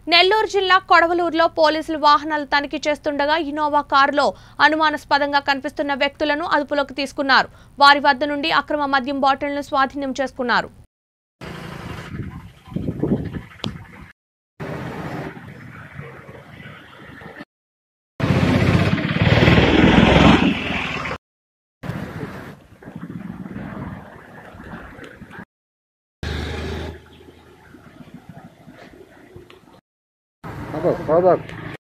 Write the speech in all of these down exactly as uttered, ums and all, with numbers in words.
నెల్లూరు జిల్లా కొడవలూరులో పోలీసులు వాహనాలు తనిఖీ చేస్తుండగా ఇన్నోవా కారులో అనుమానాస్పదంగా కనిపిస్తున్న వ్యక్తులను అదుపులోకి తీసుకున్నారు. వారి వద్ద నుండి అక్రమ మద్యం బాటిళ్లను స్వాధీనం చేసుకున్నారు. Apa, produk.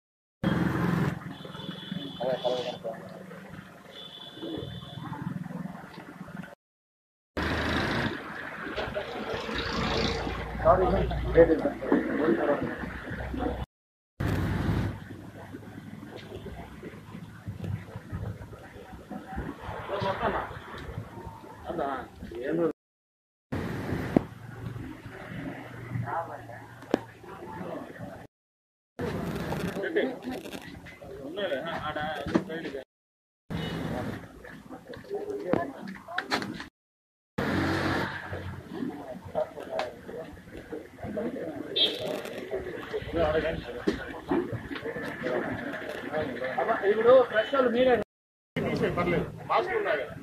ఇప్పుడు ప్రశ్నలు మీరే పర్లేదు మాస్క్ ఉన్నాయి కదా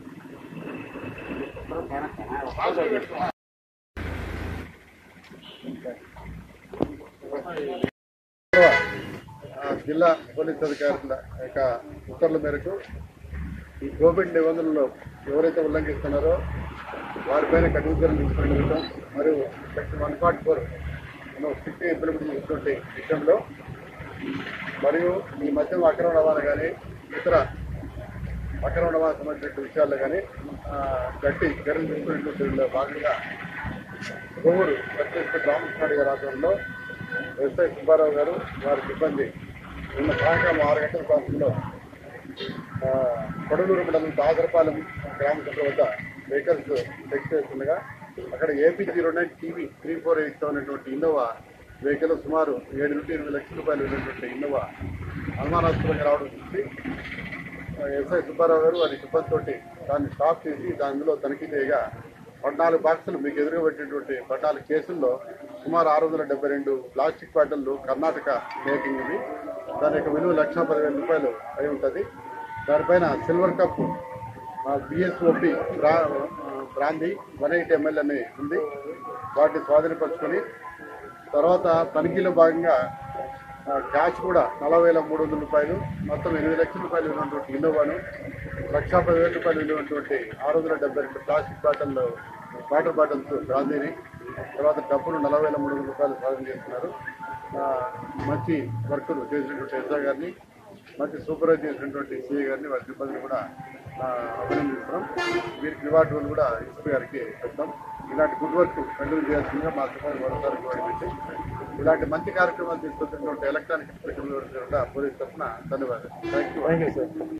జిల్లా పోలీస్ అధికారుల యొక్క ఉత్తర్వుల మేరకు ఈ కోవిడ్ నిబంధనలు ఎవరైతే ఉల్లంఘిస్తున్నారో వారిపైన కఠిన చర్యలు తీసుకుంటాం. మరియు section one forty four strict implement చేసినటువంటి విషయంలో మరియు ఈ మద్యం అక్రమ రవాణా కానీ ఇతర అక్రమ రవాణా సంబంధించిన విషయాల్లో కానీ గట్టి చర్యలు తీసుకునేటువంటి భాగంగా కొవ్వూరు సర్కిల్ రామకృష్ణ గారి ఆధ్వర్యంలో ఎస్ఐ సుబ్బారావు గారు వారి సిబ్బంది నిన్న సాయంకాలం ఆరు గంటల ప్రాంతంలో కొడలూరు మండలం దాసరపాలెం గ్రామ సభ వద్ద వెహికల్స్ చెక్ చేస్తుండగా అక్కడ AP zero nine TV three four eight అనేటువంటి ఇన్నోవా వెహికల్ సుమారు ఏడు నుండి ఎనిమిది లక్షల రూపాయలు ఉన్నటువంటి ఇన్నోవా అనుమానాస్పదంగా రావడం చూసి ఎస్ఐ సుబ్బారావు గారు వారి సిబ్బందితో దాన్ని స్టాప్ చేసి దానిలో తనిఖీ చేయగా పద్నాలుగు బాక్సులు మీకు ఎదురుగా పెట్టినటువంటి పద్నాలుగు కేసుల్లో సుమారు ఆరు వందల డెబ్బై రెండు ప్లాస్టిక్ బాటిళ్లు కర్ణాటక మేకింగ్ ఇవి. దాని యొక్క విలువ లక్ష పదివేల రూపాయలు అయి ఉంటుంది. దానిపైన సిల్వర్ కప్ బిఎస్ఓపి బ్రా బ్రాందీ వన్ ఎయిట్ ఎంఎల్ అని ఉంది. వాటిని స్వాధీనపరుచుకొని తర్వాత తనిఖీలో భాగంగా క్యాష్ కూడా నలభై వేల మూడు వందల రూపాయలు మొత్తం ఎనిమిది లక్షల రూపాయలు ఉన్నటువంటి ఇన్నోవాను లక్ష పదివేల రూపాయలు విలువటువంటి ఆరు వందల డెబ్బై రెండు ప్లాస్టిక్ బాటిల్ వాటర్ బాటిల్స్ బ్రాందీని తర్వాత డబ్బులు నలభై వేల మూడు వందల రూపాయలు స్వాధీనం చేస్తున్నారు. మంచి వర్కులు చేసినటువంటి ఎస్ఐ గారిని మంచి సూపర్వైజ్ చేసినటువంటి సిఐ గారిని వారి సిబ్బందిని కూడా అభినందిస్తున్నాం. వీరికి రివార్డులు కూడా ఎస్పీ గారికి చెప్తాం. ఇలాంటి గుడ్ వర్క్ కంటిన్యూ చేయాల్సిందిగా మా సిబ్బంది మరోసారి పెట్టి ఇలాంటి మంచి కార్యక్రమాలు తీసుకొచ్చినటువంటి ఎలక్ట్రానిక్ కూడా పోలీస్ తరఫున ధన్యవాదాలు. Thank you.